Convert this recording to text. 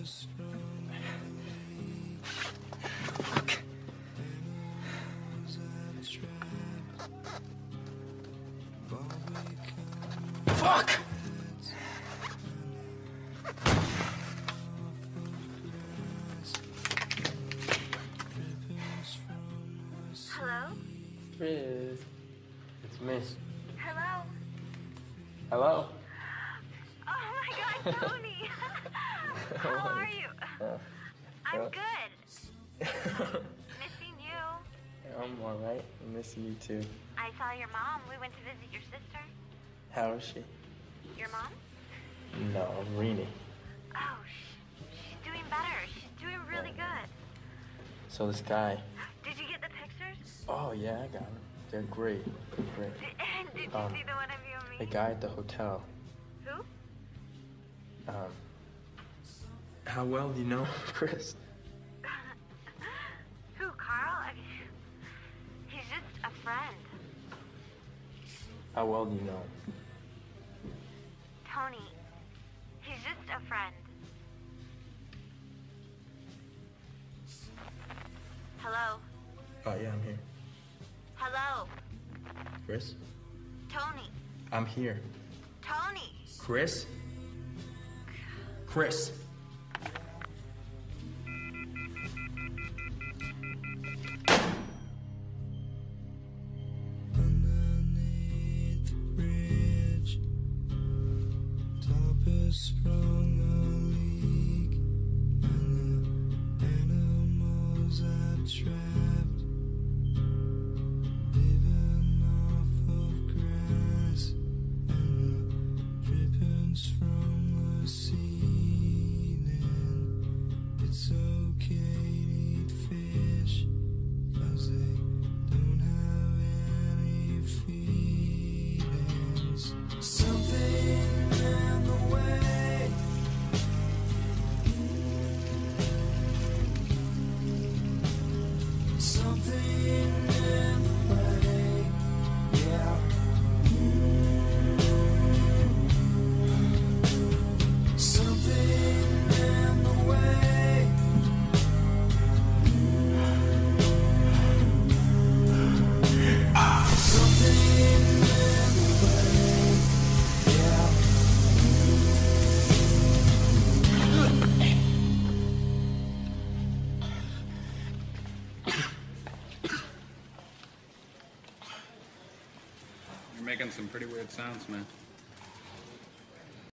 Fuck! Hello? Chris, it's me. Hello? Hello? Oh my God, Tony! How are you? I'm good. Missing you. I'm alright. I miss you too. I saw your mom. We went to visit your sister. How is she? Your mom? No, Rini. Oh, she's doing better. She's doing really good. So this guy. Did you get the pictures? Oh yeah, I got them. They're great. Great. Did you see the one of you and me? The guy at the hotel. Who? How well do you know Chris? Who, Carl? I mean, he's just a friend. How well do you know? Tony, he's just a friend. Hello? Oh yeah, I'm here. Hello? Chris? Tony? I'm here. Tony? Chris? Chris? Underneath the bridge, top has sprung a leak, and the animals I've trapped, living off of grass, and the drippings from the ceiling. It's okay to eat fish, 'cause they don't have any feelings. Something in the way, something in the way, yeah. Something in the way. Something in the way, yeah. You're making some pretty weird sounds, man.